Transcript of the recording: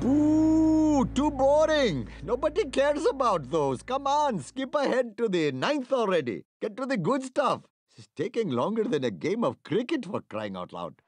Ooh, too boring. Nobody cares about those. Come on, skip ahead to the ninth already. Get to the good stuff. It's taking longer than a game of cricket, for crying out loud.